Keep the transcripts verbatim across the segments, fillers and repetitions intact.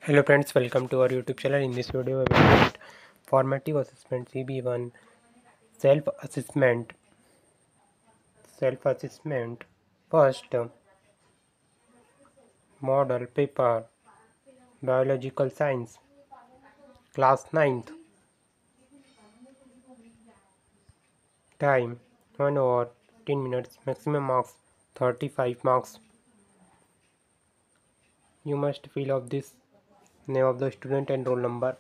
Hello friends, welcome to our YouTube channel. In this video, we will create formative assessment C B one self assessment. Self assessment. First, model paper, biological science, class ninth. Time one hour, fifteen minutes. Maximum marks thirty-five marks. You must fill out this name of the student and roll number.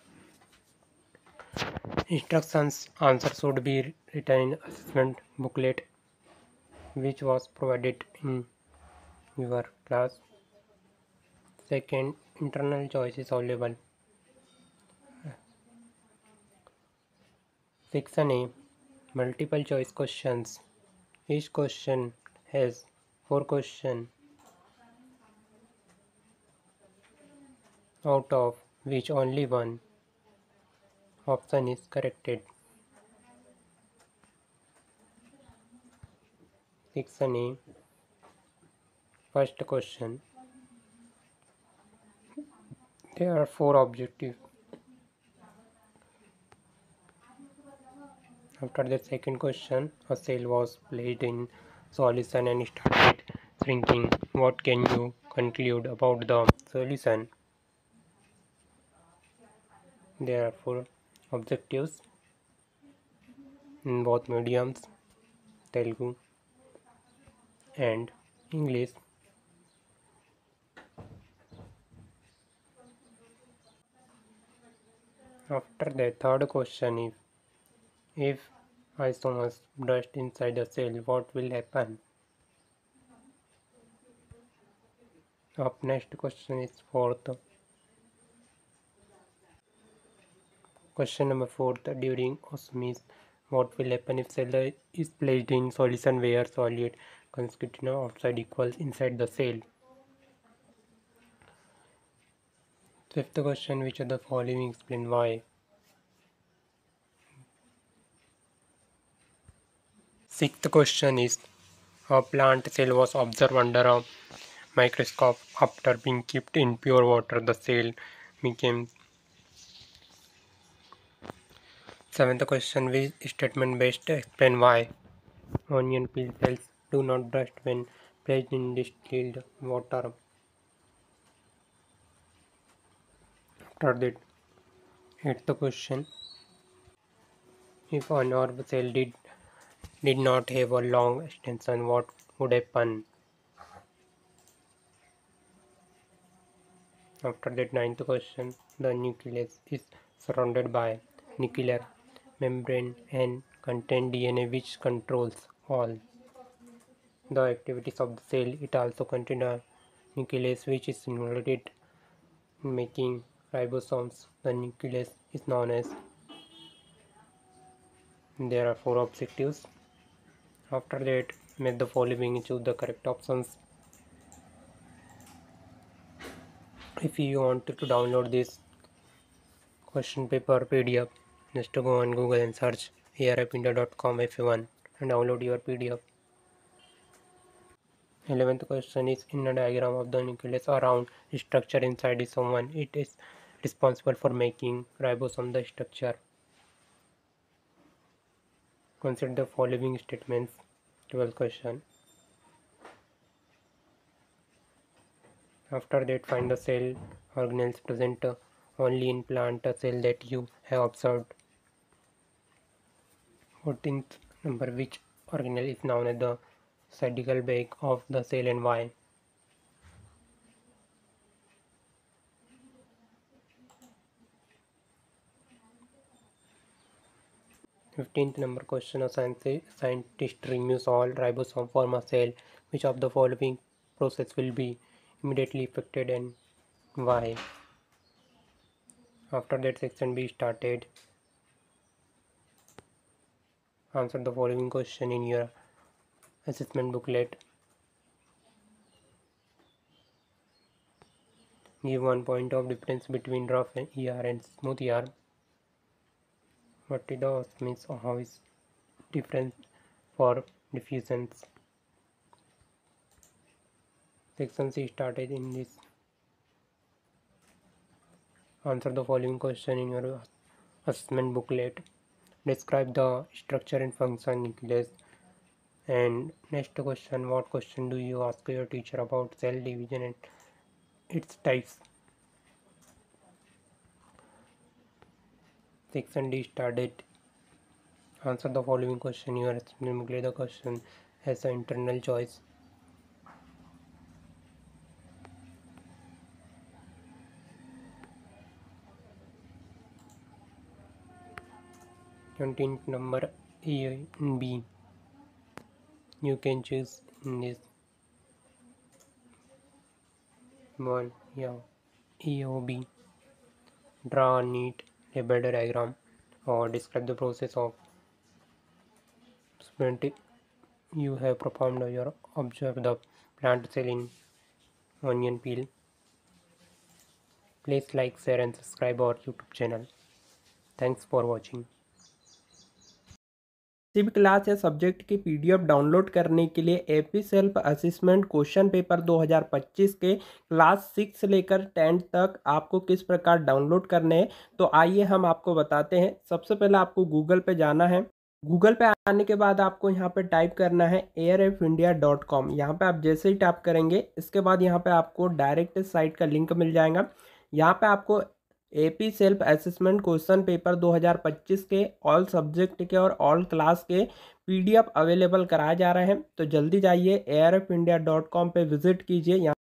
Instructions: answer should be written in assessment booklet which was provided in your class. Second, internal choice is available. Section A, multiple choice questions. Each question has four questions, out of which only one option is corrected. Section A, first question. There are four objectives. After the second question, a cell was placed in solution and started shrinking. What can you conclude about the solution? There are four objectives in both mediums, Telugu and English. After the third question, if if isomers burst inside the cell, what will happen? Up next question is fourth. Question number fourth. During osmosis, what will happen if cell is placed in solution where solute constituent outside equals inside the cell? Fifth question. Which of the following explain why? Sixth question is a plant cell was observed under a microscope. After being kept in pure water, the cell became. Seventh question. Which statement best explain why? Onion peel cells do not burst when placed in distilled water. After that, eighth question. If a nerve cell did, did not have a long extension, what would happen? After that, ninth question. The nucleus is surrounded by nuclear membrane and contain D N A which controls all the activities of the cell. It also contains a nucleus which is involved in making ribosomes. The nucleus is known as. There are four objectives. After that, make the following, choose the correct options. If you want to download this question paper P D F, just to go on Google and search a r f india dot com F A one and download your P D F. eleventh question is, in a diagram of the nucleus around structure inside is someone, it is responsible for making ribosome the structure. Consider the following statements. twelfth question. After that, find the cell organelles present only in plant cell that you have observed. fourteenth number. Which organelle is known as the cyclical bag of the cell and why? fifteenth number question. A scientist removes all ribosome from a cell. Which of the following process will be immediately affected and why? After that, section B started. Answer the following question in your assessment booklet. Give one point of difference between rough E R and smooth E R. What is the osmosis or how is different for diffusions? Section C started in this. Answer the following question in your assessment booklet. Describe the structure and function nucleus. And next question, what question do you ask your teacher about cell division and its types? Section D started. Answer the following question. You are assessment the question has an internal choice. Content number A and B. You can choose in this one. Yeah, A or B. Draw a neat label diagram or describe the process of experiment you have performed or observe the plant cell in onion peel. Please like, share and subscribe our YouTube channel. Thanks for watching. किसी भी class या subject की PDF download करने के लिए AP self assessment question paper दो हज़ार पच्चीस के क्लास सिक्स से लेकर टेंथ तक आपको किस प्रकार डाउनलोड करने हैं, तो आइए हम आपको बताते हैं। सबसे पहले आपको गूगल पे जाना है। गूगल पे आने के बाद आपको यहाँ पे टाइप करना है air F India dot com. यहाँ पर आप जैसे ही टाइप करेंगे इसके बाद यहाँ पर आपको डायरेक्ट साइट का लिंक मिल जाएगा। यहाँ पर आपको AP self assessment question paper दो हज़ार पच्चीस के ऑल सब्जेक्ट के और ऑल क्लास के पीडीएफ अवेलेबल कराए जा रहे हैं। तो जल्दी जाइए air F India dot com पे विजिट कीजिए।